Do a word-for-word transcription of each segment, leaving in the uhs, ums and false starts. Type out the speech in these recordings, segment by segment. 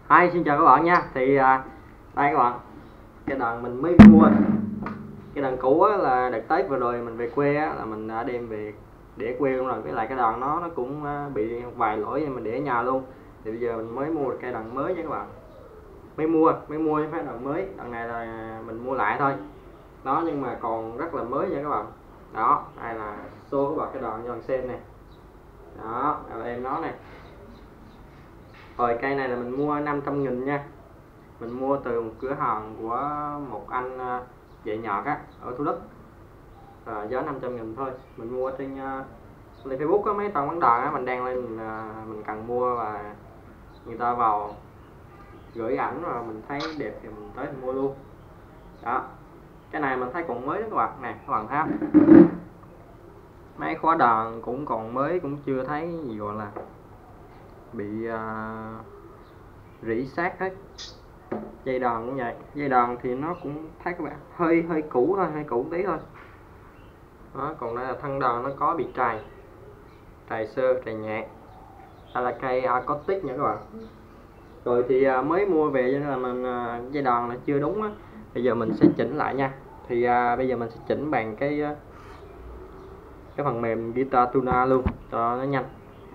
Hi, xin chào các bạn nha. Thì à, đây các bạn, cái đàn mình mới mua. Cái đàn cũ á, là đợt Tết vừa rồi mình về quê á, là mình đã đem về để quê luôn rồi. Với lại cái đàn nó nó cũng bị một vài lỗi nên mình để ở nhà luôn. Thì bây giờ mình mới mua được cây đàn mới nha các bạn. Mới mua, mới mua cái đàn mới. Đàn này là mình mua lại thôi. Đó, nhưng mà còn rất là mới nha các bạn. Đó, đây là show các bạn cái đàn cho bạn xem nè. Đó, là em nó này. Rồi cây này là mình mua năm trăm nghìn nha. Mình mua từ một cửa hàng của một anh dạy nhạc á ở Thủ Đức, à, giá năm trăm nghìn thôi. Mình mua trên uh, lên Facebook có mấy trang bán đàn á, mình đăng lên mình, uh, mình cần mua và người ta vào gửi ảnh và mình thấy đẹp thì mình tới mình mua luôn. Đó, cái này mình thấy còn mới đó các bạn nè, các bạn thấy không? Mấy khóa đàn cũng còn mới, cũng chưa thấy gì gọi là bị uh, rỉ sét hết. Dây đàn cũng vậy, dây đàn thì nó cũng thấy các bạn hơi hơi cũ thôi, hơi cũ tí thôi. Đó, còn đây là thân đàn nó có bị trầy, trầy sơ, trầy nhẹ. Đây là cây acoustic nha các bạn. Rồi thì à, mới mua về cho nên là mình à, dây đàn là chưa đúng á. Bây giờ mình sẽ chỉnh lại nha. Thì à, bây giờ mình sẽ chỉnh bằng cái cái phần mềm Guitar Tuner luôn cho nó nhanh.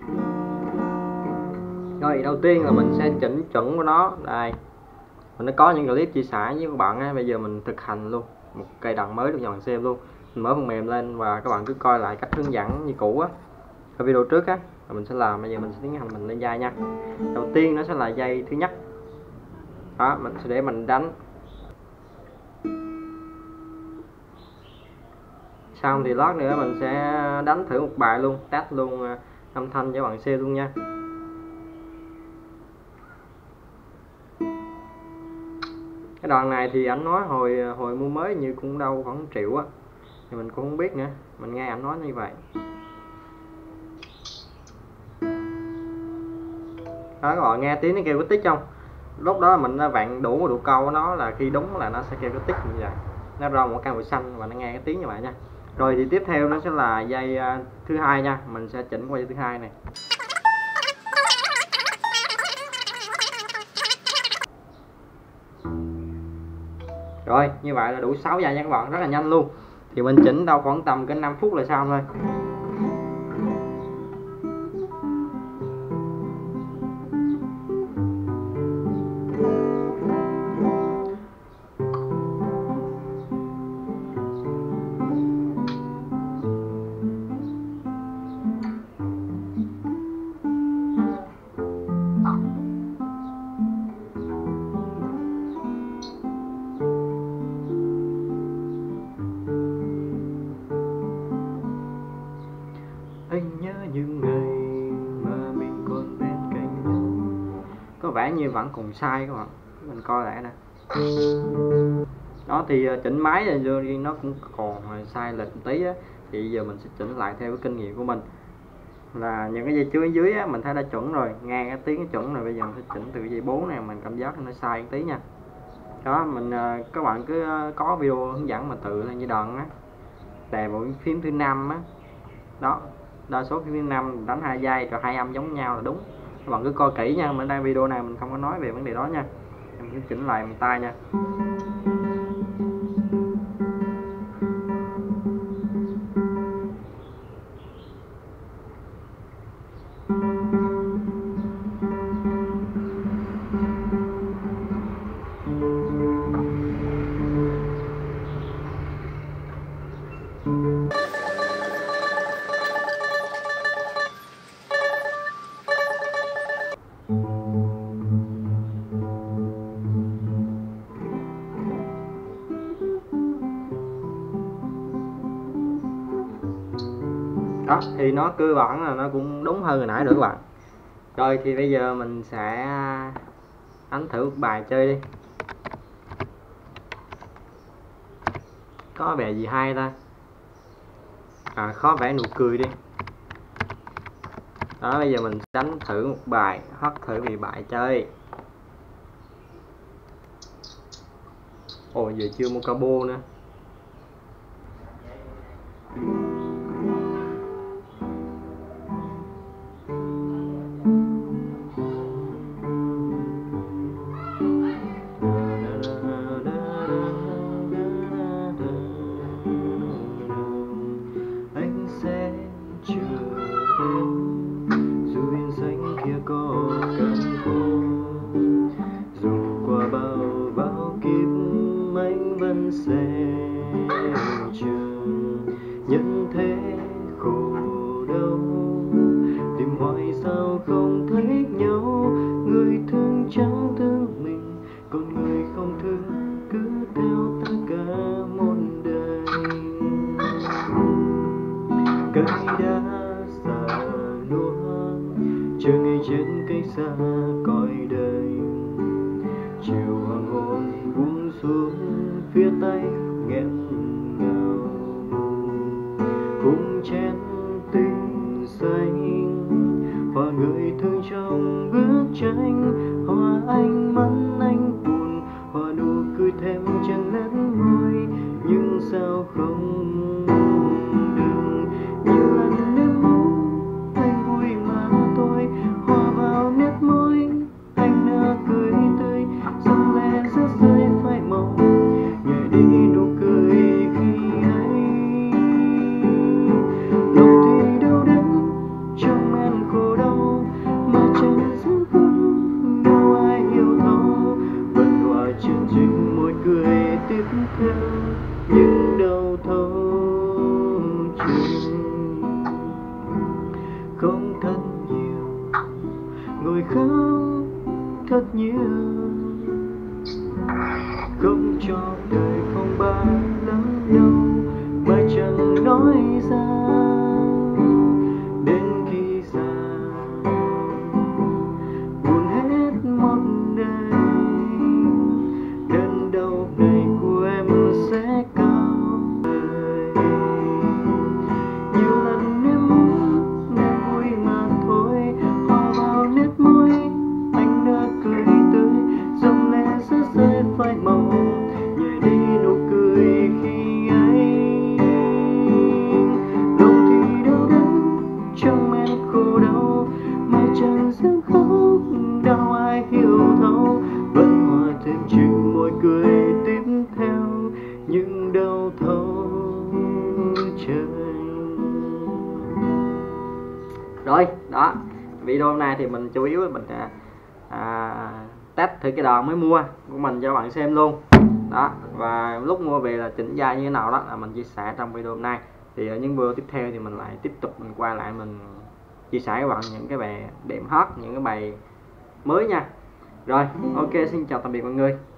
Rồi đầu tiên là mình sẽ chỉnh chuẩn của nó đây. Mình đã có những clip chia sẻ với các bạn á, bây giờ mình thực hành luôn một cây đàn mới được cho bạn xem luôn. Mình mở phần mềm lên và các bạn cứ coi lại cách hướng dẫn như cũ á, ở video trước á, và mình sẽ làm. Bây giờ mình sẽ tiến hành mình lên dây nha. Đầu tiên nó sẽ là dây thứ nhất. Đó, mình sẽ để mình đánh. Xong thì lát nữa mình sẽ đánh thử một bài luôn, test luôn âm thanh cho bạn xem luôn nha. Cái đàn này thì anh nói hồi hồi mua mới như cũng đâu khoảng một triệu á, thì mình cũng không biết nữa, mình nghe anh nói như vậy. Đó, các bạn nghe tiếng nó kêu cái tích không? Lúc đó mình đã vặn đủ độ câu của nó, là khi đúng là nó sẽ kêu cái tích như vậy, nó ra một căn màu xanh và nó nghe cái tiếng như vậy nha. Rồi thì tiếp theo nó sẽ là dây thứ hai nha, mình sẽ chỉnh qua dây thứ hai này. Rồi như vậy là đủ sáu dây nha các bạn, rất là nhanh luôn. Thì mình chỉnh đâu khoảng tầm cái năm phút là xong thôi. Anh nhớ những ngày mà mình còn bên cạnh nhau. Có vẻ như vẫn còn sai các bạn, mình coi lại nè. Đó thì chỉnh máy thì nó cũng còn sai lệch một tí á, thì giờ mình sẽ chỉnh lại theo cái kinh nghiệm của mình. Là những cái dây trước dưới á, mình thấy đã chuẩn rồi, nghe cái tiếng nó chuẩn rồi. Bây giờ mình sẽ chỉnh từ dây bốn này, mình cảm giác nó sai một tí nha. Đó, mình các bạn cứ có video hướng dẫn mà tự lên dây đàn á, đè vào phím thứ năm á. Đó, đa số phím thứ năm đánh hai dây rồi hai âm giống nhau là đúng. Các bạn cứ coi kỹ nha, mình đang video này mình không có nói về vấn đề đó nha. Em cứ chỉnh lại bằng tay nha. Đó thì nó cơ bản là nó cũng đúng hơn hồi nãy nữa các bạn. Rồi thì bây giờ mình sẽ đánh thử một bài chơi đi. Có vẻ gì hay ta? À, khó vẽ nụ cười đi. Đó, bây giờ mình đánh thử một bài, hát thử về bài chơi. Ồ, giờ chưa mua cabo nữa. tay nghẹn ngào, cùng chén tình xanh, hoa người thương trong bức tranh, hoa anh mắt anh buồn, hoa nụ cười thêm chân nét môi, nhưng sao không được như lần em muốn anh vui mà thôi. Hoa vào nét môi anh nở cười tươi, dòng lệ rớt rơi phai màu, nhẹ đi nụ cười khi ấy. Lòng thì đau đớn trong men khổ đau, mà chẳng dám khóc đâu ai hiểu thấu, vẫn hòa chân trình môi cười tiếp theo những đau thấu trình. Không thật nhiều ngồi khóc thật nhiều, không cho đời phong ba lắm đâu mà chẳng nói ra, đến khi già buồn hết một đời, đớn đau này của em sẽ cao đời. Nhiều lần em muốn em vui mà thôi, hoa vào nét môi anh nở cười tươi, dòng lệ rớt rơi phai màu, nhẹ đi nụ cười khi ấy. Lòng thì đau đớn trong men khổ đau, mà chẳng dám khóc đâu ai hiểu thấu, vẫn hòa thêm chừng môi cười tiếp theo những đau thấu trời. Rồi đó, video hôm nay thì mình chủ yếu là mình à, à, test thử cái đòn mới mua của mình cho các bạn xem luôn đó, và lúc mua về là chỉnh ra như thế nào đó là mình chia sẻ trong video hôm nay. Thì ở những video tiếp theo thì mình lại tiếp tục mình qua lại mình chia sẻ với bạn những cái bài đệm hot, những cái bài mới nha. Rồi ok, xin chào tạm biệt mọi người.